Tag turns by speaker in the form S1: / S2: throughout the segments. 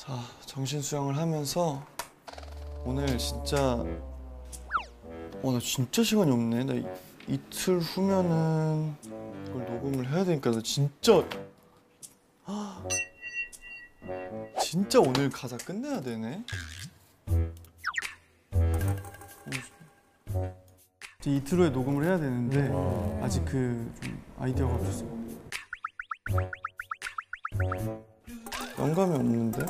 S1: 자, 정신 수양을 하면서 오늘 진짜 나 진짜 시간이 없네. 나 이틀 후면은 이걸 녹음을 해야 되니까 나 진짜 진짜 오늘 가사 끝내야 되네. 이제 이틀 후에 녹음을 해야 되는데 아직 좀 아이디어가 없었어. 영감이 없는데?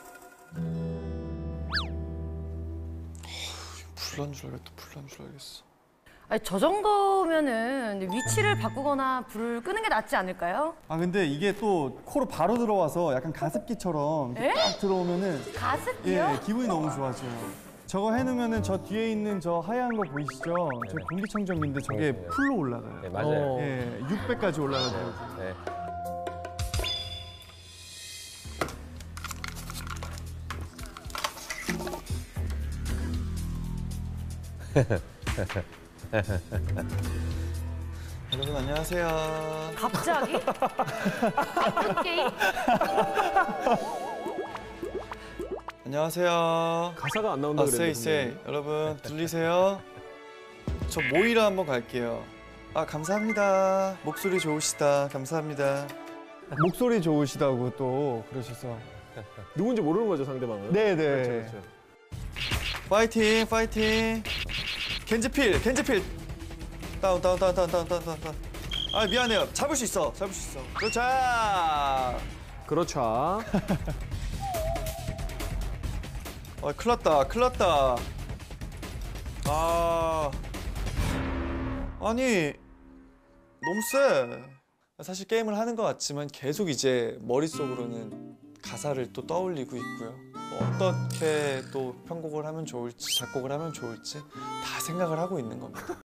S1: 불난 줄 알겠다. 불난 줄 알겠어.
S2: 아니, 저 정도면은 위치를 바꾸거나 불을 끄는 게 낫지 않을까요?
S3: 아 근데 이게 또 코로 바로 들어와서 약간 가습기처럼 이렇게 딱 들어오면은
S2: 가습기요?
S3: 예, 기분이 너무 좋아져요. 저거 해놓으면은 저 뒤에 있는 저 하얀 거 보이시죠? 저 공기청정기인데 저게 풀로 올라가요.
S4: 네, 맞아요.
S3: 예, 600까지 올라가더라고요.
S4: 네.
S1: 여러분 안녕하세요.
S2: 갑자기? 게임?
S1: 안녕하세요.
S4: 가사가 안 나온다 그랬는데.
S1: 세이 여러분 들리세요? 저 모이라 한번 갈게요. 아 감사합니다. 목소리 좋으시다. 감사합니다.
S3: 목소리 좋으시다고 또 그러셔서.
S4: 누군지 모르는 거죠, 상대방은.
S3: 네네.
S4: 그렇죠.
S1: 파이팅 파이팅. 겐지필 다운. 아 미안해요. 잡을 수 있어. 그렇죠.
S4: 그렇죠.
S1: 큰일 났다. 아니 너무 세. 사실 게임을 하는 것 같지만 계속 이제 머릿속으로는 가사를 또 떠올리고 있고요. 어떻게 또 편곡을 하면 좋을지 작곡을 하면 좋을지 다 생각을 하고 있는 겁니다.